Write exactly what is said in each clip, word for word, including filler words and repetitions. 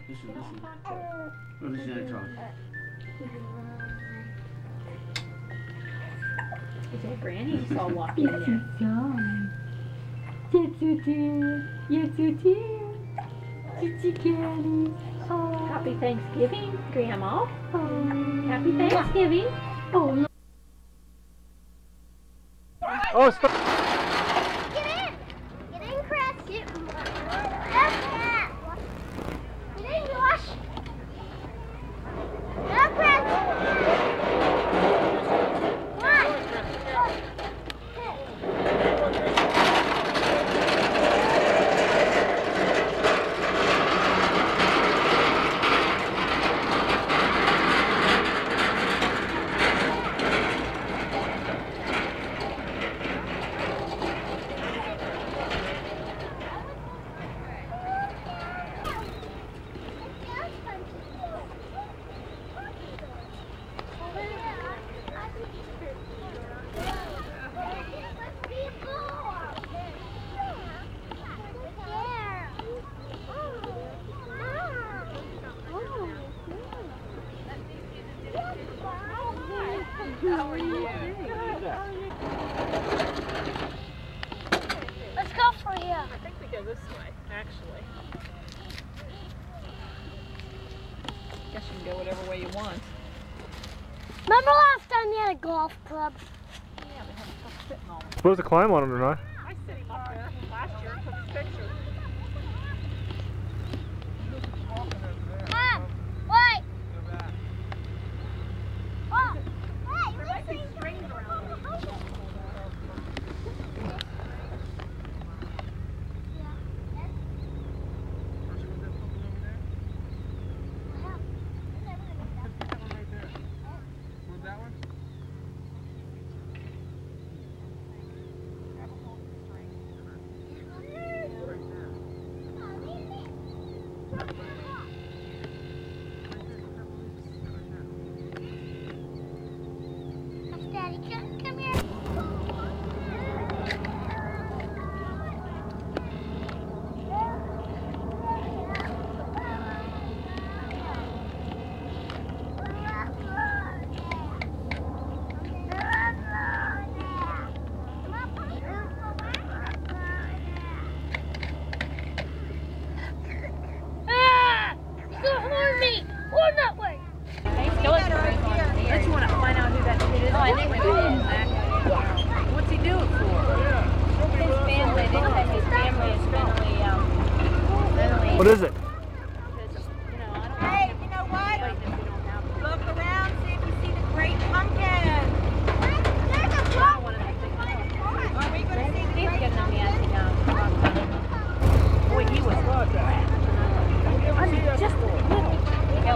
Listen, listen. Oh, listen to that truck. Is that Granny? Saw walk in there. Yes, it is. Yes, it is. It's a Granny. Oh. Happy Thanksgiving, Grandma. Oh. Happy Thanksgiving. Oh. Oh, stop. Get in! Get in, Chris! Get in! Yes, Get in, Josh! Go, Chris! How are you? Let's go for you. I think we go this way, actually. Guess you can go whatever way you want. Remember last time you had a golf club? Yeah, they have stuff sitting on it. Supposed to climb on him tonight. I sit him up there last year and took a picture. Mom, wait. Oh, hey, There might be strings around there. Daddy, come, come here. Ah! Don't harm me! Or that way! I just want to find out who that kid is. Oh, I think we will. What's he do it for? His family, they said his family is mentally, um, mentally. What is it? You know, I don't Hey, you know what? Look around, see if you see the great pumpkin. There's a I want to think. Are we going to see the He's great getting on the edge now. Boy, he was I mean, just a little.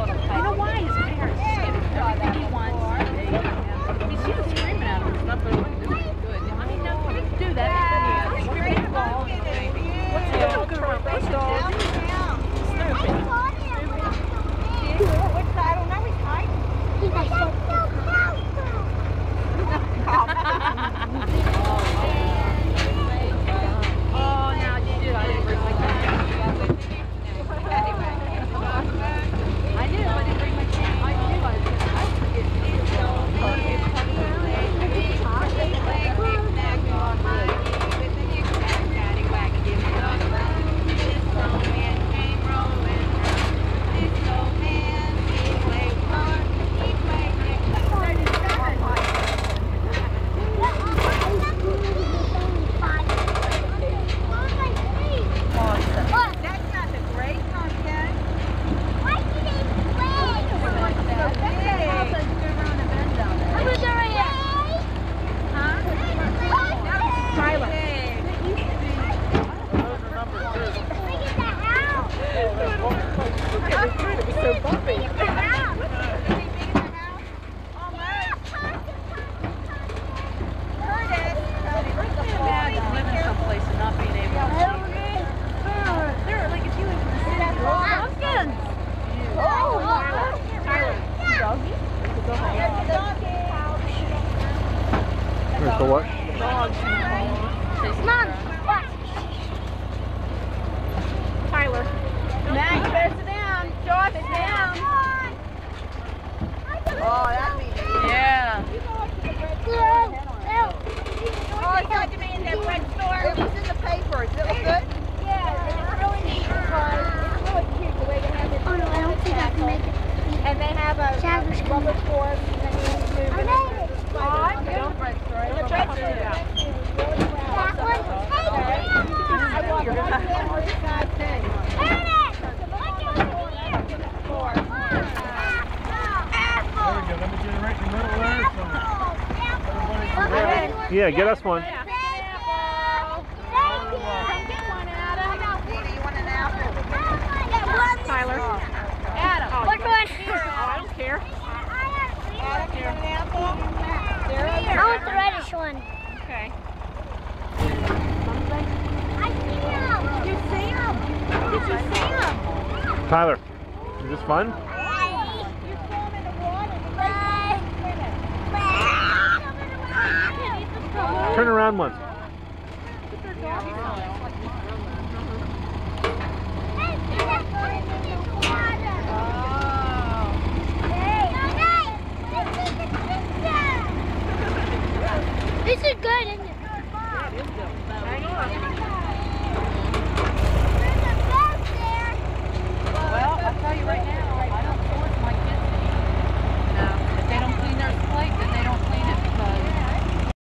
Yeah, get us one. Yeah. Thank you. Get one, Adam. Dina, you want an apple? Tyler. Adam. Oh, What you one? want- Oh, I don't care. Adam, you want an apple? I want the reddish one. Okay. I see him. You see him? Did you see him? Tyler, is this fun? You throw them in the water. Turn around once. Hey,